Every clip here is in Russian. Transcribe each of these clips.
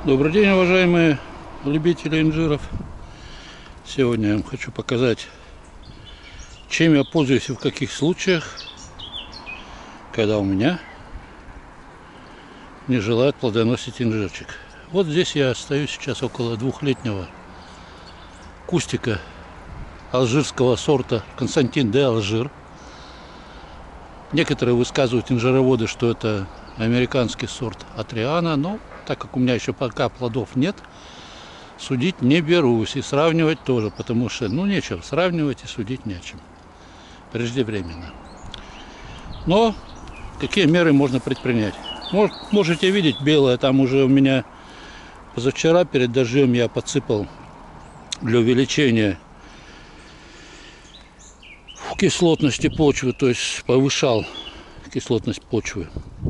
Добрый день, уважаемые любители инжиров. Сегодня я вам хочу показать, чем я пользуюсь и в каких случаях, когда у меня не желают плодоносить инжирчик. Вот здесь я стою сейчас около двухлетнего кустика алжирского сорта Константин де Алжир. Некоторые высказывают, инжироводы, что это американский сорт Атриана, но так как у меня еще пока плодов нет, судить не берусь и сравнивать тоже, потому что, нечем сравнивать и судить нечем. Преждевременно. Но какие меры можно предпринять? Можете видеть, белое там уже у меня позавчера перед дождем я подсыпал для увеличения кислотности почвы, то есть повышал кислотность почвы.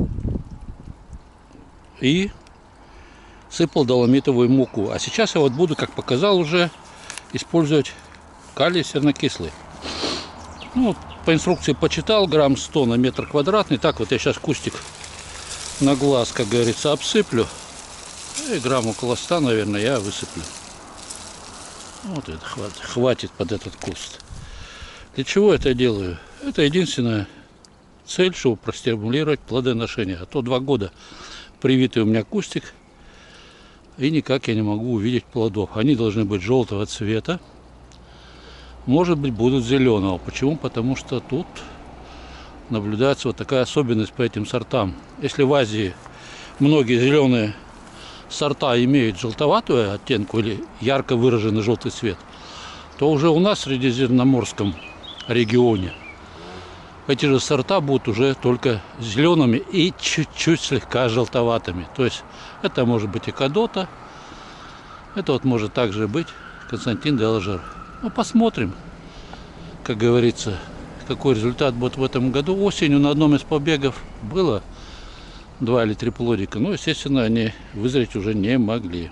И сыпал доломитовую муку. А сейчас я вот буду, как показал уже, использовать калий сернокислый. По инструкции почитал, грамм 100 на метр квадратный. Так вот я сейчас кустик на глаз, как говорится, обсыплю. И грамм около 100, наверное, я высыплю. Вот это хватит под этот куст. Для чего это делаю? Это единственная цель, чтобы простимулировать плодоношение. А то 2 года привитый у меня кустик, и никак я не могу увидеть плодов. Они должны быть желтого цвета. Может быть, будут зеленого. Почему? Потому что тут наблюдается вот такая особенность по этим сортам. Если в Азии многие зеленые сорта имеют желтоватую оттенку или ярко выраженный желтый цвет, то уже у нас в Средиземноморском регионе эти же сорта будут уже только зелеными и чуть-чуть слегка желтоватыми. То есть это может быть и Кадота, это вот может также быть Константин де Алжир. Посмотрим, как говорится, какой результат будет в этом году. Осенью на одном из побегов было 2 или 3 плодика, но, естественно, они вызреть уже не могли.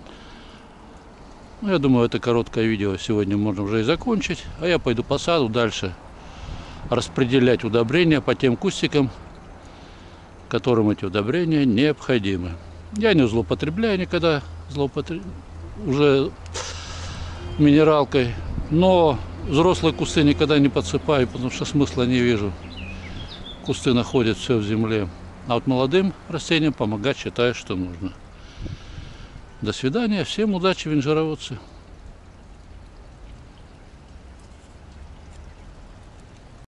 Я думаю, это короткое видео сегодня можно уже и закончить. А я пойду по саду дальше распределять удобрения по тем кустикам, которым эти удобрения необходимы. Я не злоупотребляю никогда уже минералкой, но взрослые кусты никогда не подсыпаю, потому что смысла не вижу. Кусты находят все в земле. А вот молодым растениям помогать считаю, что нужно. До свидания, всем удачи в инжироводстве.